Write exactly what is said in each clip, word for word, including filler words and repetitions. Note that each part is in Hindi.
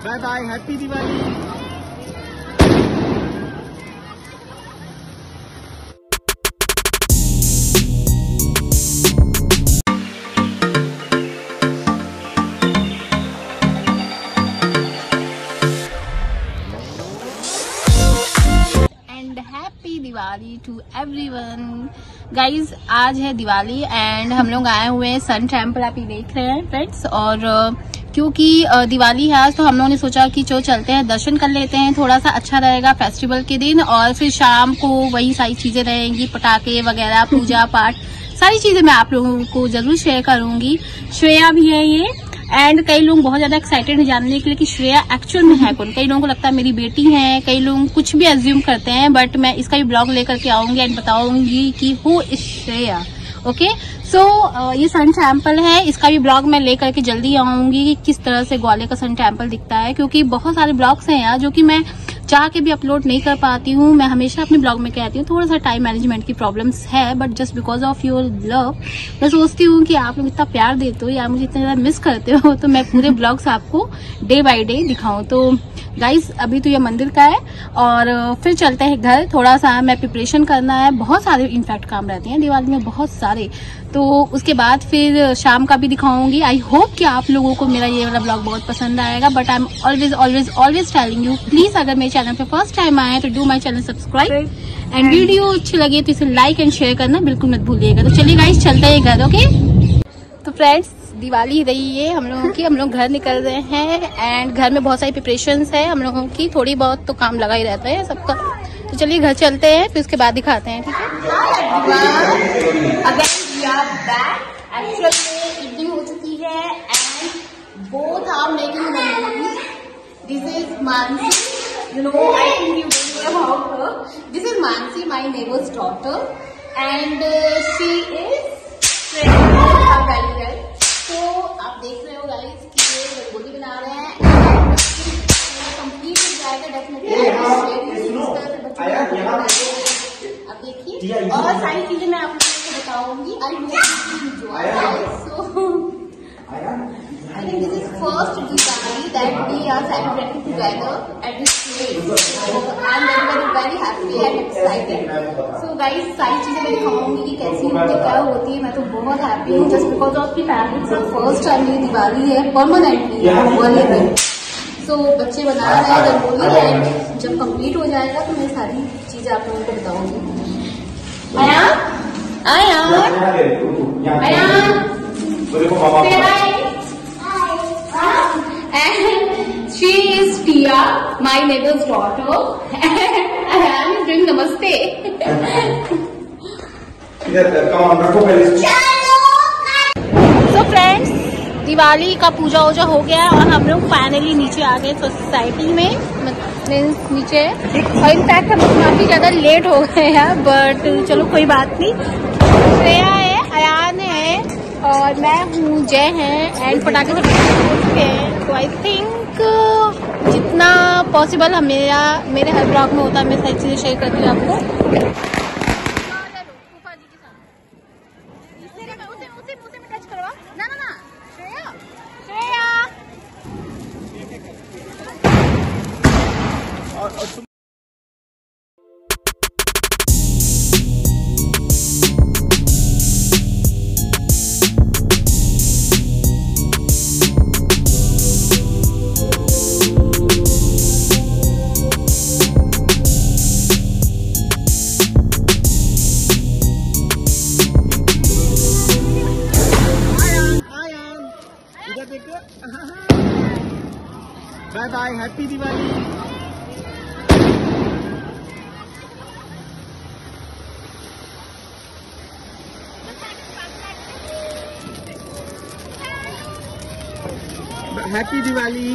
Bye bye, happy Diwali. Happy Diwali to everyone. Guys आज है दिवाली एंड हम लोग आए हुए हैं सन टेम्पल, आप ये देख रहे हैं फ्रेंड्स। और क्योंकि दिवाली है आज तो हम लोगों ने सोचा कि चलो चलते हैं, दर्शन कर लेते हैं, थोड़ा सा अच्छा रहेगा फेस्टिवल के दिन। और फिर शाम को वही सारी चीजें रहेंगी, पटाखे वगैरह, पूजा पाठ, सारी चीजें मैं आप लोगों को जरूर शेयर करूंगी। श्रेया भी है ये, एंड कई लोग बहुत ज्यादा एक्साइटेड हैं जानने के लिए कि श्रेया एक्चुअल में है कौन। कई लोगों को लगता है मेरी बेटी है, कई लोग कुछ भी एज्यूम करते हैं, बट मैं इसका भी ब्लॉग लेकर के आऊंगी एंड बताऊंगी कि who is Shreya. Okay so ये सन टेम्पल है, इसका भी ब्लॉग मैं लेकर के जल्दी आऊंगी कि किस तरह से ग्वालियर का सन टेम्पल दिखता है। क्योंकि बहुत सारे ब्लॉग्स हैं यार जो कि मैं चाह के भी अपलोड नहीं कर पाती हूँ। मैं हमेशा अपने ब्लॉग में कहती हूँ थोड़ा सा टाइम मैनेजमेंट की प्रॉब्लम्स है, but just because of your love मैं सोचती हूँ कि आप लोग इतना प्यार देते हो या मुझे इतना ज्यादा मिस करते हो तो मैं पूरे ब्लॉग्स आपको डे बाय डे दिखाऊं। तो गाइस अभी तो ये मंदिर का है और फिर चलते हैं घर, थोड़ा सा मैं प्रिपरेशन करना है, बहुत सारे इनफैक्ट काम रहते हैं दिवाली में, बहुत सारे। तो उसके बाद फिर शाम का भी दिखाऊंगी। आई होप कि आप लोगों को मेरा ये वाला ब्लॉग बहुत पसंद आएगा, but I am always always always telling you, please अगर मेरे चैनल पे फर्स्ट टाइम आए तो do my channel subscribe and video अच्छी लगे तो इसे लाइक एंड शेयर करना बिल्कुल मत भूलिएगा। तो चलिए गाइस चलते हैं घर। ओके तो फ्रेंड्स दिवाली रही है हम लोगों की, हम लोग घर निकल रहे हैं एंड घर में बहुत सारी प्रिपरेशंस है हम लोगों की, थोड़ी बहुत तो काम लगा ही रहता है सबका। तो चलिए घर चलते हैं, फिर उसके बाद दिखाते हैं, ठीक है। एक्चुअल में इवनिंग हो चुकी है and both are making rangoli. This is Mansi, you know I think you don't know about her. This is Mansi, my neighbor's daughter, and uh, she is training her very well. तो आप देख रहे हो गाइस कि ये रंगोली बना रहे हैं, कंप्लीट हो जाएगा डेफिनेटली। अब देखिए और सारी चीजें मैं आप लोगों को बताऊंगी। I hope I think this is first Diwali that we are celebrating together at this place. So I'm very very very happy and excited. So guys सारी चीजें मैं दिखाऊंगी कि कैसी होती है, क्या होती है। मैं तो बहुत हैप्पी हूँ जस्ट बिकॉज ऑफ की फैमिली से फर्स्ट टाइम मेरी दिवाली है परमानेंटली ग्वालियर में। सो बच्चे बना रहे हैं रंगोली एंड जब कंप्लीट हो जाएगा तो मैं सारी चीजें आप लोगों को बताऊंगी। आया आया आया and she is Tia, my neighbor's daughter, and I am doing namaste. So friends, Diwali का पूजा वूजा हो गया और हम लोग फाइनली नीचे आ गए सोसाइटी में, मीन्स नीचे। और इनफैक्ट हम काफी ज्यादा लेट हो गए हैं, बट चलो कोई बात नहीं। श्रेया है, अयान है और मैं हूँ, जय है एंड पटाखे सब हैं। तो आई थिंक जितना पॉसिबल हम मेरा मेरे हर ब्लॉग में होता है मैं सारी चीजें शेयर करती हूँ आपको। Bye bye, happy Diwali. Happy Diwali.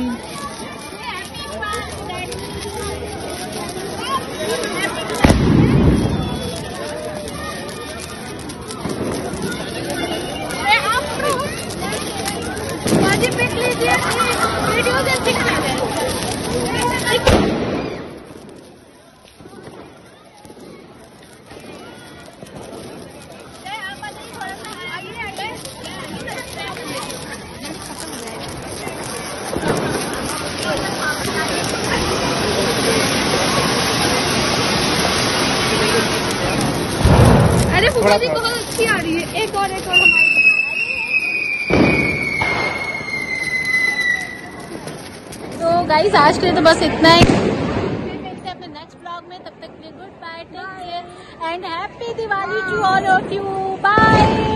अरे फूफा जी बहुत अच्छी आ रही है। एक और एक और हमारी। तो गाइस आज के लिए तो बस इतना ही। फिर मिलते हैं अपने नेक्स्ट ब्लॉग में, तब तक के लिए goodbye, take care and happy Diwali to all of you. Bye.